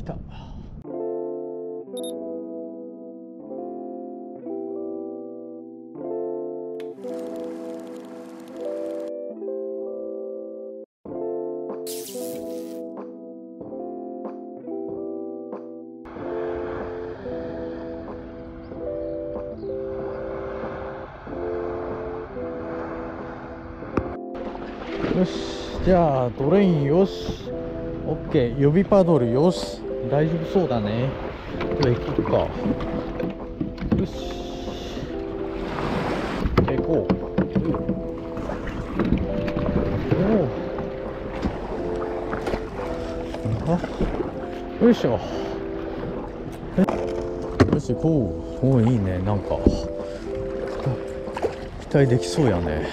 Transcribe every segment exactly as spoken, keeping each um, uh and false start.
た。よし、じゃあトレインよし、オッケー、予備パドルよし、大丈夫そうだね。では行くか。よし、行こう。おお、よいしょ。よし、こう、おお、いいね。なんか期待できそうやね。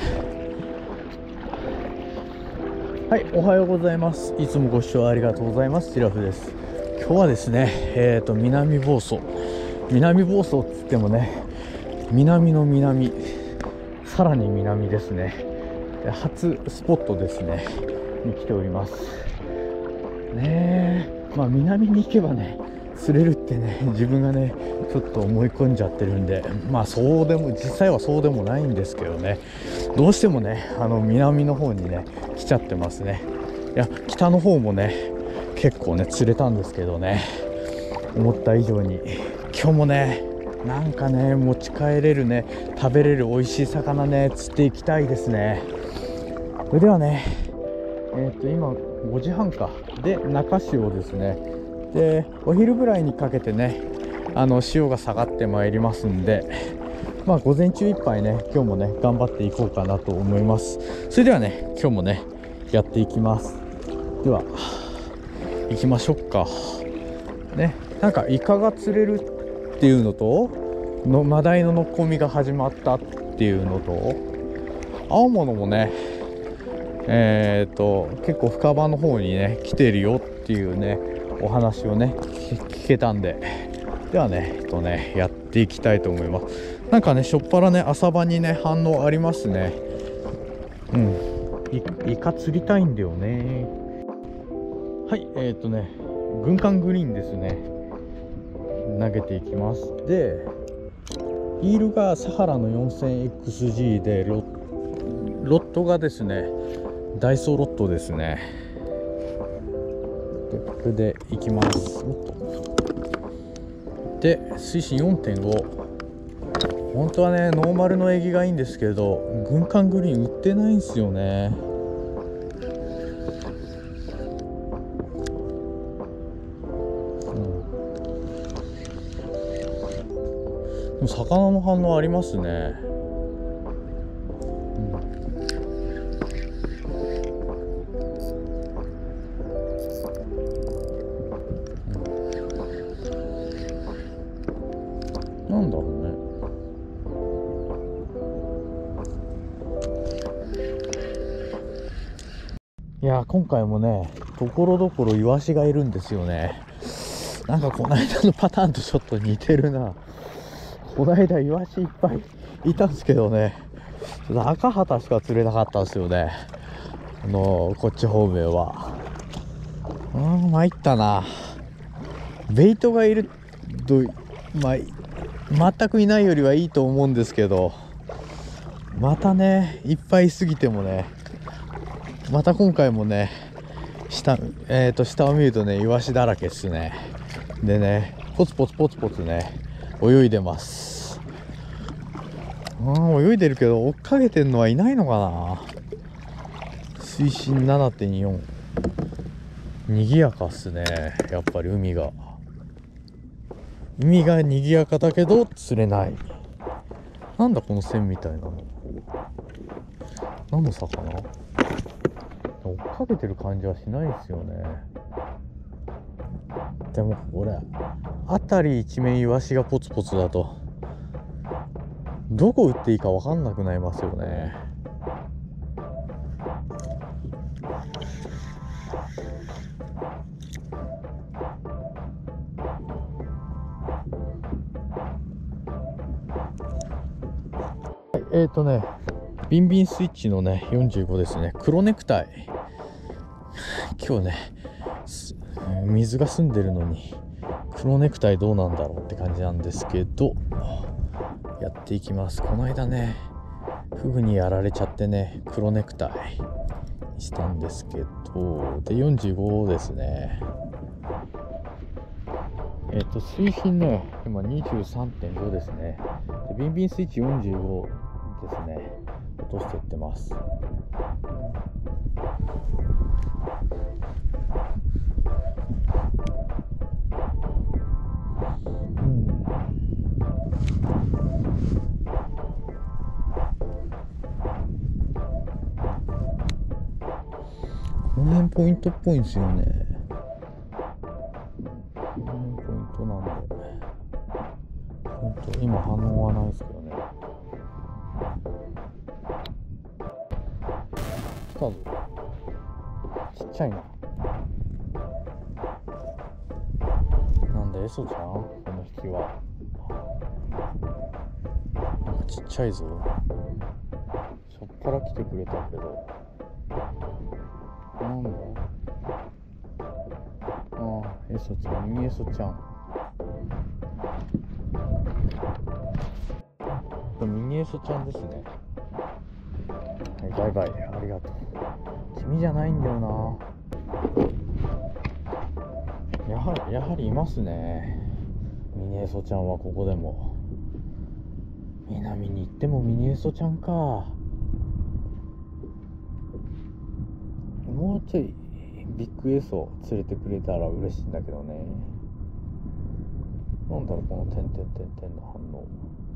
はい、おはようございます。いつもご視聴ありがとうございます。シラフです。今日はですね、えーと南房総、南房総っつってもね、南の南、さらに南ですね。初スポットですねに来ておりますね。えまあ南に行けばね釣れるってね、自分がねちょっと思い込んじゃってるんで、まあそうでも実際はそうでもないんですけどね、どうしてもねあの南の方にね来ちゃってますね。いや北の方もね結構ね釣れたんですけどね、思った以上に今日もねなんかね持ち帰れるね食べれる美味しい魚ね釣っていきたいですね。それではね、えっと今ごじはんかで中潮ですね。でお昼ぐらいにかけてねあの潮が下がってまいりますんで、まあ午前中いっぱいね今日もね頑張っていこうかなと思います。それではね今日もねやっていきます。では行きましょうかね。なんかイカが釣れるっていうのとのマダイののっこみが始まったっていうのと、青物もねえー、と結構深場の方にね来てるよっていうねお話をね聞けたんで、ではねえっとねやっていきたいと思います。なんかねしょっぱらね浅場にね反応ありますね。うんイ, イカ釣りたいんだよね。はいえっ、ー、とね軍艦グリーンですね、投げていきます。でリールがサハラの よんせんエックスジー でロロットがですねダイソーロットですね。でこれでいきます。で水深 よんてんご、 本当はねノーマルのエギがいいんですけど軍艦グリーン売ってないんですよね。でも魚の反応ありますね。なんだろうね。いや今回もねところどころイワシがいるんですよね。なんかこの間のパターンとちょっと似てるな。この間イワシいっぱいいたんですけどね、ちょっと赤旗しか釣れなかったんですよね。あのー、こっち方面はうーん参ったな。ベイトがいるとまあ全くいないよりはいいと思うんですけど、またねいっぱいいすぎてもね、また今回もね下、えー、と下を見るとねイワシだらけですね。でねポツポツポツポツね泳いでます。うん泳いでるけど追っかけてんのはいないのかな。水深 ななてんよん、 賑やかっすね。やっぱり海が海が賑やかだけど釣れない。なんだこの線みたいなの、何の魚？追っかけてる感じはしないですよね。でもこれ辺り一面イワシがポツポツだとどこ打っていいか分かんなくなりますよね。えーとねビンビンスイッチのねよんじゅうごですね、黒ネクタイ。今日ね水が澄んでるのに黒ネクタイどうなんだろうって感じなんですけど、やっていきます。この間ねフグにやられちゃってね、黒ネクタイにしたんですけど、でよんじゅうごですね。えっと水深ね今 にじゅうさんてんご ですね。でビンビンスイッチよんじゅうごですね、落としていってます。この辺ポイントっぽいんですよね。この辺ポイントなんで、ポイント今反応はないですけどね。来たぞ。ちっちゃいな。なんだエソちゃん、この引きは。なんかちっちゃいぞ。しょっぱら来てくれたけど。なんだ、ああ、エソちゃん、ミニエソちゃん。ミニエソちゃんですね。はい、バイバイ、ありがとう。君じゃないんだよな。やはり、やはりいますね。ミニエソちゃんはここでも。南に行ってもミニエソちゃんか。もうちょいビッグエソ連れてくれたら嬉しいんだけどね。なんだろうこの点々点々の反応。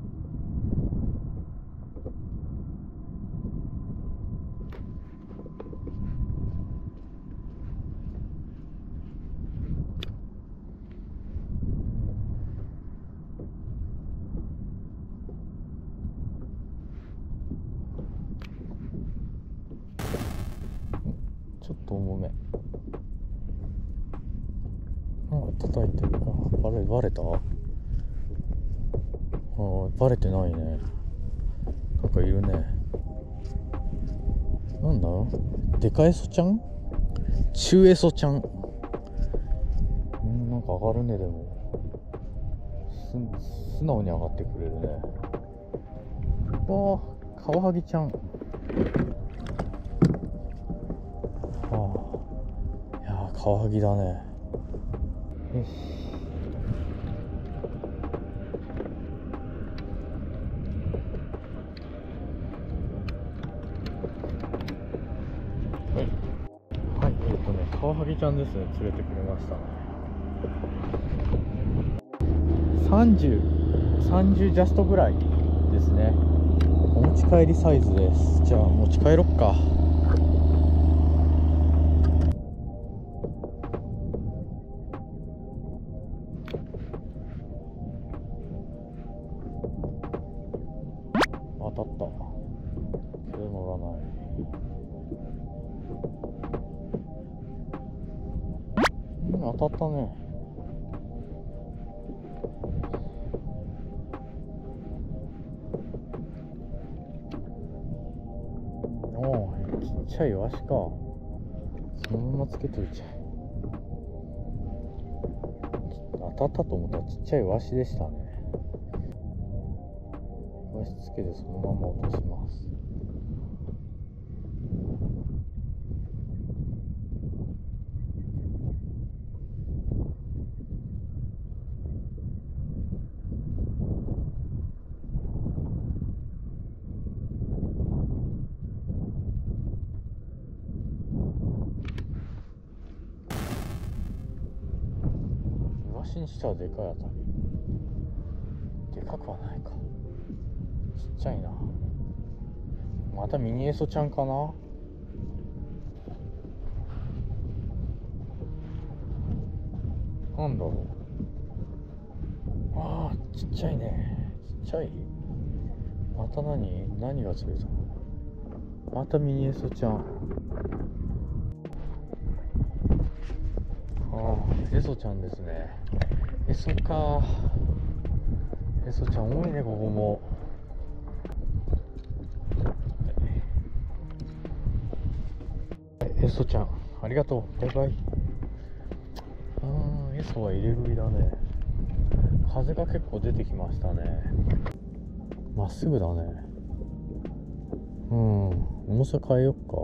ちょっと重め。なんか叩いてる。あ、バレバレた？ああ、バレてないね。なんかいるね。なんだ？デカエソちゃん？中エソちゃん。うん、なんか上がるね。でもす素直に上がってくれるね。わあ、カワハギちゃん。はあ、いやーカワハギだね。よし。はい、はい、えっとね、カワハギちゃんですね、連れてくれましたね。さんじゅう、さんじゅうジャストぐらいですね。お持ち帰りサイズです。じゃあ持ち帰ろっか。当たった。けど乗らない。うん、当たったね。おお、ちっちゃいワシか。そのままつけといちゃえ。当たったと思ったらちっちゃいワシでしたね。ワシつけてそのまま落とします。イワシにしてはでかい当たり。でかくはないか。ちっちゃいな。またミニエソちゃんかな。なんだろう。ああ、ちっちゃいね。ちっちゃい。また何何が釣れたの。またミニエソちゃん。ああ、エソちゃんですね。エソか。エソちゃん多いね、ここも。エソちゃん、ありがとう。バイバイ。あエソは入れ食いだね。風が結構出てきましたね。まっすぐだね。うん、重さ変えよっか。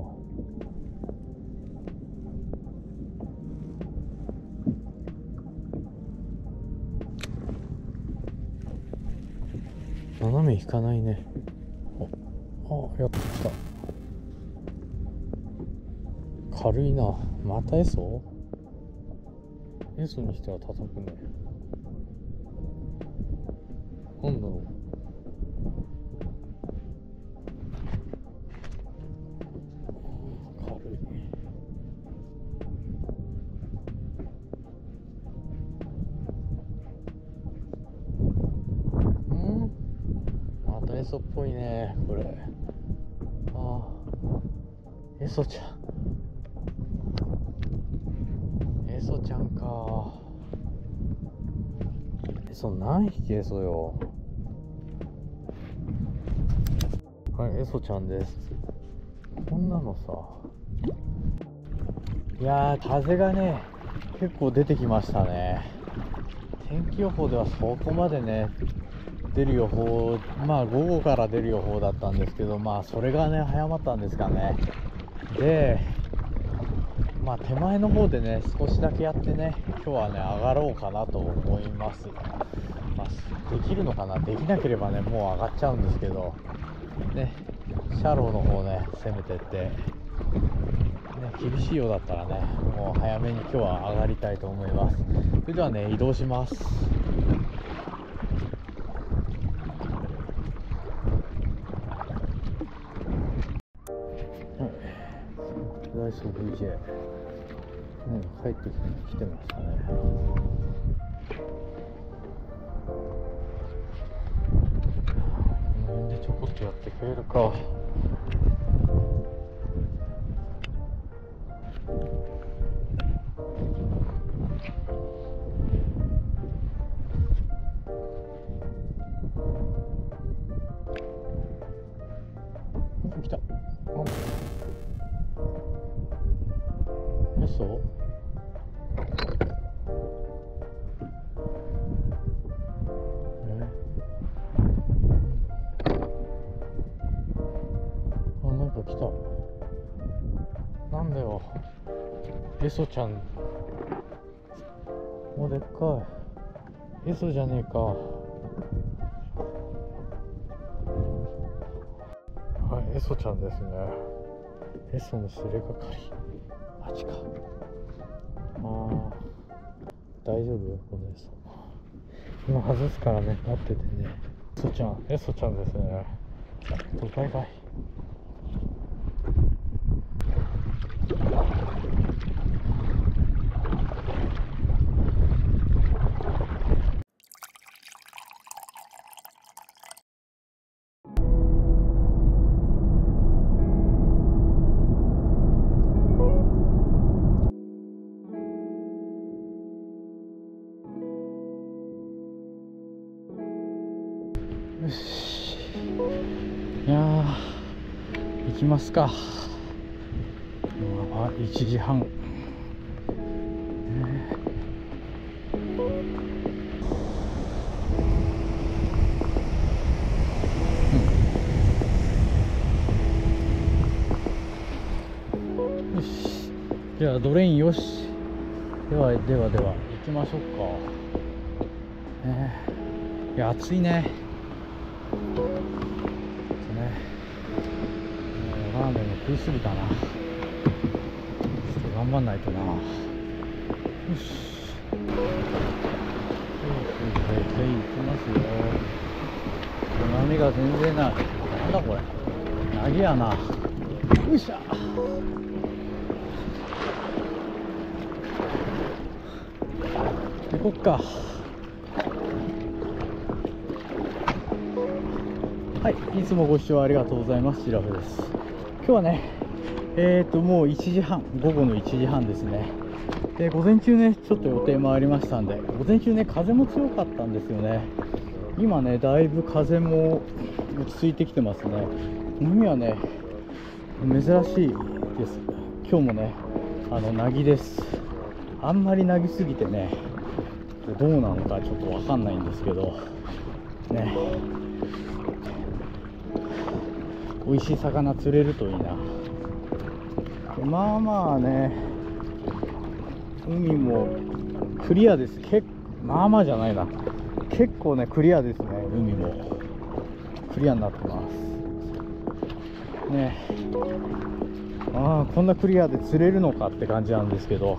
斜め引かないね。お、あ、やってきた。軽いな。またエソ？エソにしては叩くね。なんだろう。軽い。うん？またエソっぽいね、これ。ああ、エソちゃん。エソちゃんか。エソ何匹エソよ。はい、エソちゃんです。こんなのさ。いやー、風がね、結構出てきましたね。天気予報ではそこまでね、出る予報、まあ午後から出る予報だったんですけど、まあそれがね、早まったんですかね。で、まあ手前の方でね、少しだけやってね、今日はね、上がろうかなと思います。まあ、できるのかな、できなければね、もう上がっちゃうんですけど、ね、シャローの方ね、攻めてって、ね、厳しいようだったらね、もう早めに今日は上がりたいと思います。それではね、移動します。ダイソー ブイジェー、ね、帰ってきて、来てましたね。この辺でちょこっとやってくれるか。来た。エソ？え？あ、なんか来た。なんだよ。エソちゃん。もうでっかい。エソじゃねえか。はい、エソちゃんですね。エソのすれがかり。あっちか。ああ、大丈夫このエソ。今外すからね、待っててね。エソちゃん、エソちゃんですね。バイバイ。よし、いやー、行きますか。今はいちじはん、ね、うん、よし、じゃあドレインよし。ではではでは行きましょうか。ね、いや暑いね。ラーメンも食いすぎたな。ちょっと頑張んないとな。よし。はい、行きますよ。波が全然ない。なんだこれ。なぎやな。よいしょ。行こっか。はい、いつもご視聴ありがとうございます。シラフです。今日はね、えーともういちじはん、午後のいちじはんですね。で、午前中ね、ちょっと予定もありましたんで、午前中ね、風も強かったんですよね。今ね、だいぶ風も落ち着いてきてますね。海はね、珍しいです。今日もね、あの、なぎです。あんまりなぎすぎてね、 ってどうなのかちょっと分かんないんですけどね、美味しい魚釣れるといいな。まあまあね、海もクリアです。けまあまあじゃないな、結構ねクリアですね。海もクリアになってますね。ああ、こんなクリアで釣れるのかって感じなんですけど、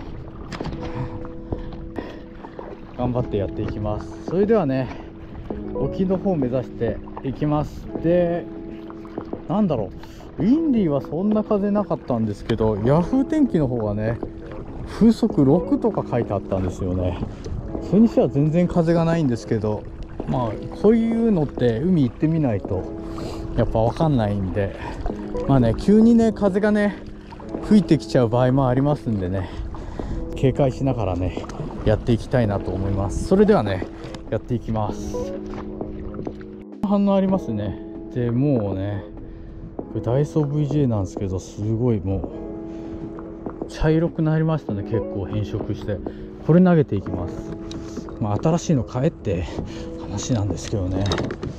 頑張ってやっていきます。それではね、沖の方を目指していきます。で、なんだろう、ウィンディーはそんな風なかったんですけど、ヤフー天気の方がね風速ろくとか書いてあったんですよね。それにしては全然風がないんですけど、まあこういうのって海行ってみないとやっぱ分かんないんで、まあね、急にね風がね吹いてきちゃう場合もありますんでね、警戒しながらねやっていきたいなと思います。それではね、やっていきます。反応ありますね。でもうね、これダイソー ブイジェー なんですけど、すごいもう茶色くなりましたね。結構変色して、これ投げていきます。まあ新しいの買えって話なんですけどね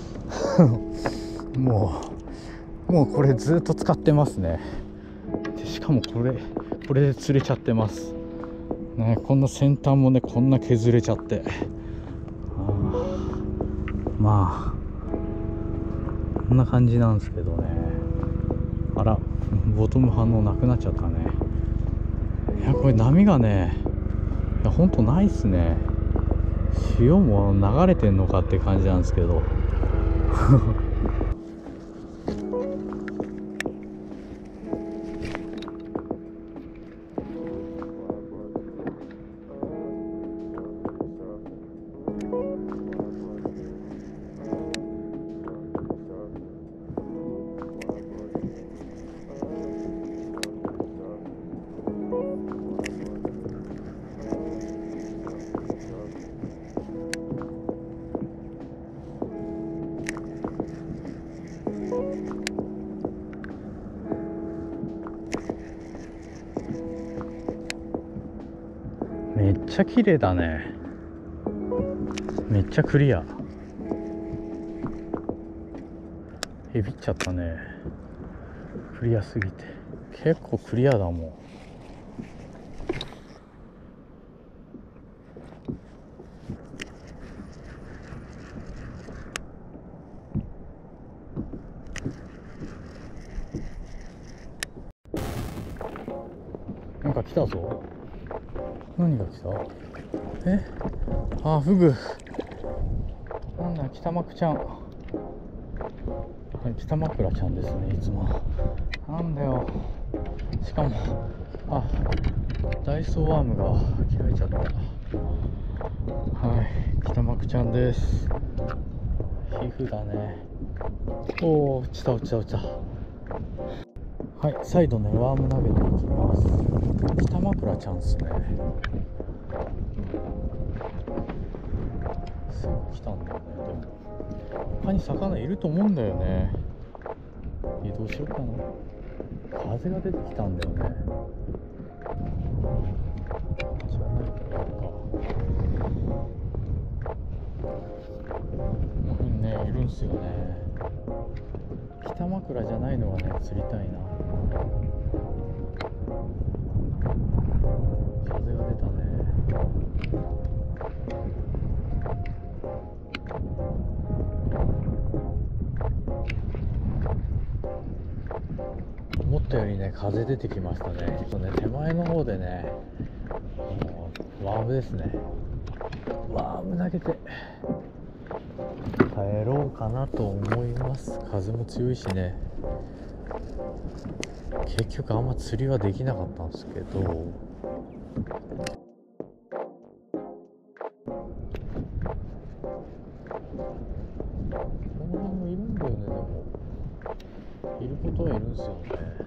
もうもうこれずっと使ってますね。でしかもこれこれで釣れちゃってますね。こんな先端もねこんな削れちゃって、あまあこんな感じなんですけどね。あら、ボトム反応なくなっちゃったね。いや、これ波がね、いやほんとないっすね。潮も流れてんのかって感じなんですけどめっちゃ綺麗だね。めっちゃクリア。えびっちゃったね。クリアすぎて結構クリアだもん。なんか来たぞ。何が来た？え？あ、フグ。なんだ、北幕ちゃん。はい、北枕ちゃんですね、いつも。なんだよ。しかも、あ、ダイソーワームが切られちゃった。はい、北幕ちゃんです。皮膚だね。おお、落ちた落ちた落ちた。はい、再度ね、ワーム投げていきます。北枕ちゃんっすね。すぐ来たんだよね。でも他に魚いると思うんだよね。移動しようかな。風が出てきたんだよね。じゃないからか。この辺ね、いるんすよね。北枕じゃないのがね、釣りたいな。風が出たね。思ったよりね、風出てきましたね。ちょっとね、手前の方でね、ワームですね。ワーム投げて帰ろうかなと思います。風も強いしね。結局あんま釣りはできなかったんですけど、この辺もいるんだよね。でもいることはいるんですよね。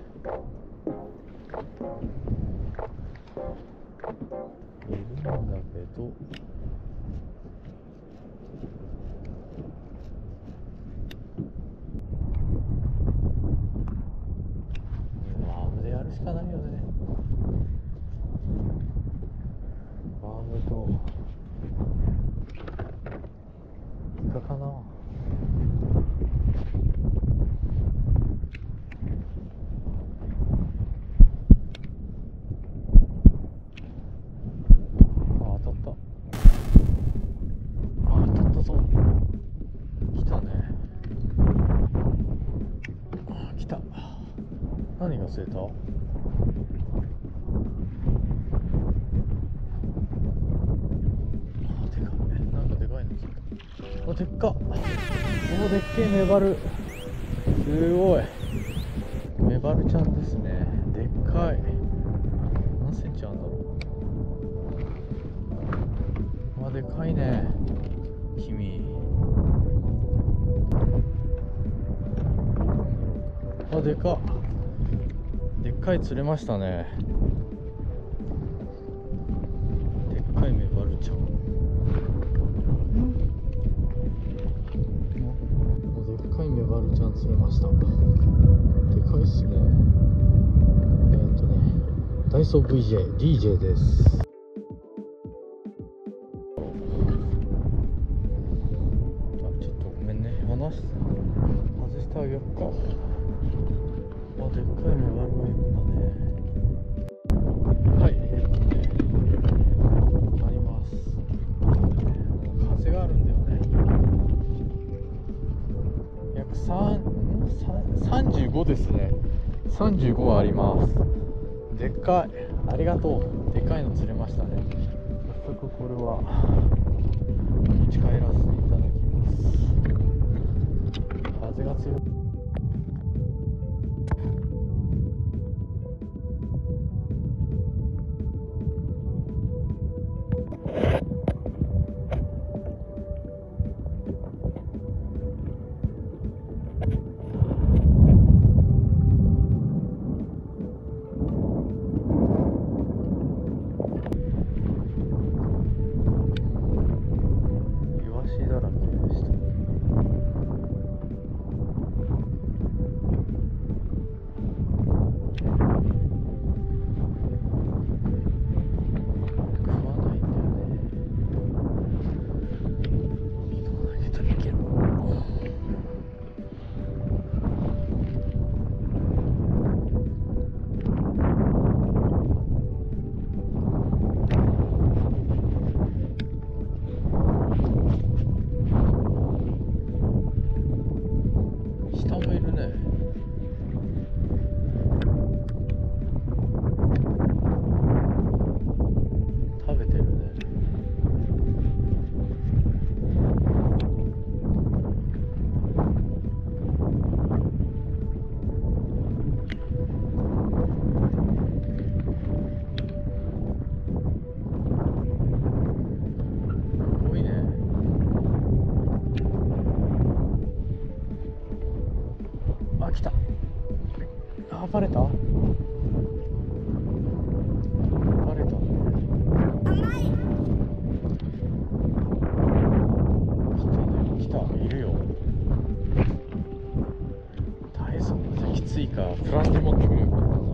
いるんだけど、ワームでやるしかないよね。ワームとカかな。あ、当たった。あ、当たったぞ。来たね。あ、来た。何が釣れた？あ、でかい。なんかでかいの釣れた。あ、でっか。お、でっけえメバル。すごい。メバルちゃんですね。でっかい。何センチあるんだろう。あ、でかいね。君。あ、でかっ。でっかい釣れましたね。でっかいメバルちゃん。でっかいメバルちゃん釣れました。でかいっすね。えー、っとね、ダイソー ブイジェー、ディージェー です。あ、ちょっとごめんね。離す、外してあげようか。あ、でっかいメバルがいったね。はい、えー、っとね、あります。風があるんだよね。約さんじゅうごですね。さんじゅうごはあります。でっかい。ありがとう。でかいの釣れましたね。早速これは持ち帰らせていただきます。風が強い。だらけでした。食わないんだよね。どう投げたらいける。下もいるね。食べてるね。すごいね。あ、来た。あ、バレた。バレた。来たね。来た。いるよ。大丈夫。じゃきついか。プランで持ってくるよかったね。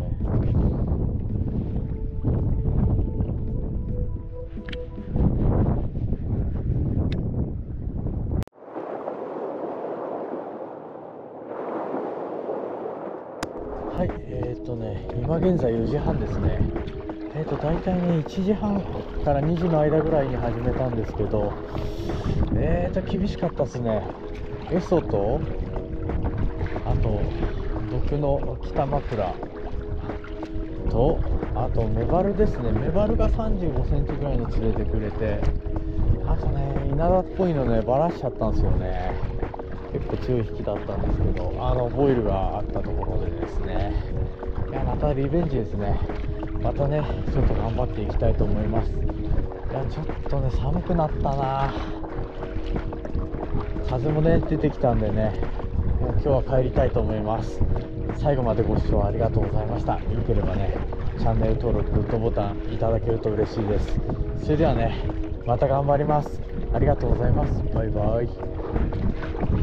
はい、えーとね、今現在よじはんですね。えーと、大体ね、いちじはんからにじの間ぐらいに始めたんですけど、えーと、厳しかったですね。エソと、あと、毒の北枕と、あとメバルですね。メバルがさんじゅうごセンチぐらいの釣れてくれて、あとね、稲田っぽいのね、バラしちゃったんですよね。結構強い引きだったんですけど、あのボイルがあったところでですね、いや、またリベンジですね。またね、ちょっと頑張っていきたいと思います。いや、ちょっとね、寒くなったな。風もね、出てきたんでね、もう今日は帰りたいと思います。最後までご視聴ありがとうございました。よければね、チャンネル登録、グッドボタンいただけると嬉しいです。それではね、また頑張ります。ありがとうございます。バイバイ。